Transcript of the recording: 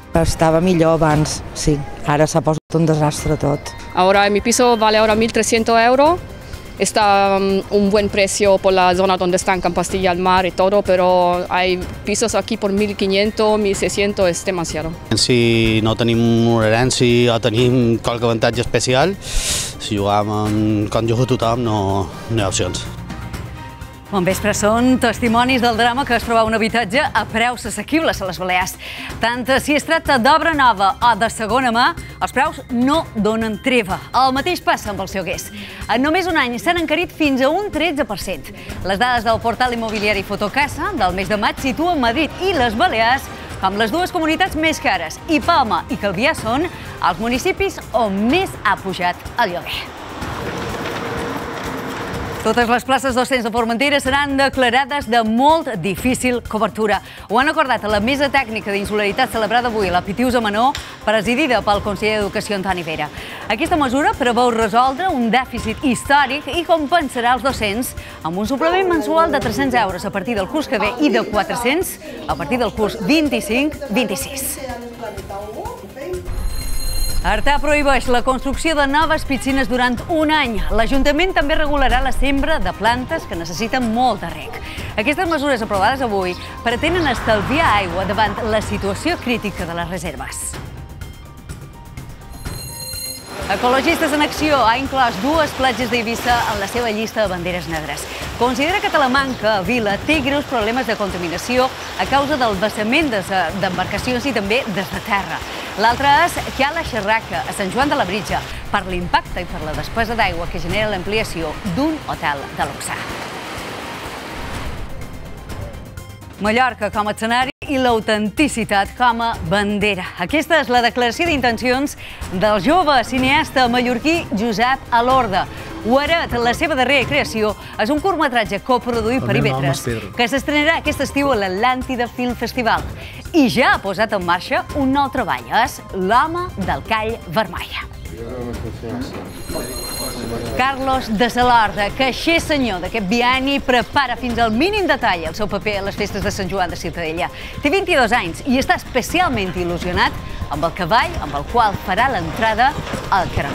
Estava millor abans, sí. Ara s'ha posat un desastre tot. Ahora mi piso vale ahora 1.300 euros. Está un buen precio por la zona donde están Castilla al Mar y todo, pero hay pisos aquí por 1.500, 1.600, es demasiado. Si no tenim una herència o tenim qualque avantatge especial, si jugàvem com juga tothom no hi ha opcions. Bon vespre, són testimonis del drama que es troba un habitatge a preus assequibles a les Balears. Tant si es tracta d'obra nova o de segona mà, els preus no donen treva. El mateix passa amb els lloguers. En només un any s'han encarit fins a un 13%. Les dades del portal immobiliari Fotocasa del mes de maig situen Madrid i les Balears com les dues comunitats més cares, i Palma i Calvià són els municipis on més ha pujat el lloguer. Totes les places docents de Formentera seran declarades de molt difícil cobertura. Ho han acordat a la mesa tècnica d'insularitat celebrada avui a la Pitius a Manó, presidida pel conseller d'Educació Antoni Vera. Aquesta mesura preveu resoldre un dèficit històric i compensarà els docents amb un suplement mensual de 300 euros a partir del curs que ve i de 400 a partir del curs 25-26. Artà prohibeix la construcció de noves piscines durant un any. L'Ajuntament també regularà la sembra de plantes que necessiten molt de reg. Aquestes mesures aprovades avui pretenen estalviar aigua davant la situació crítica de les reserves. Ecologistes en Acció ha inclòs dues platges d'Eivissa en la seva llista de banderes negres. Considera que Talamanca, Vila, té greus problemes de contaminació a causa del vessament d'embarcacions i també des de terra. L'altra és Cala Xerraca, a Sant Joan de Labritja, per l'impacte i per la despesa d'aigua que genera l'ampliació d'un hotel de luxe. Mallorca com a escenari i l'autenticitat com a bandera. Aquesta és la declaració d'intencions del jove cineasta mallorquí Josep Alorda. Huaret, la seva darrera creació, és un curtmetratge coproduït per Ivetres que s'estrenarà aquest estiu a l'Atlàntida Film Festival. I ja ha posat en marxa un nou treball, és L'home del call vermell. Carlos de Salorda, caixer senyor d'aquest bienni, prepara fins al mínim detall el seu paper a les festes de Sant Joan de Ciutadella. Té 22 anys i està especialment il·lusionat amb el cavall amb el qual farà l'entrada al Caramel.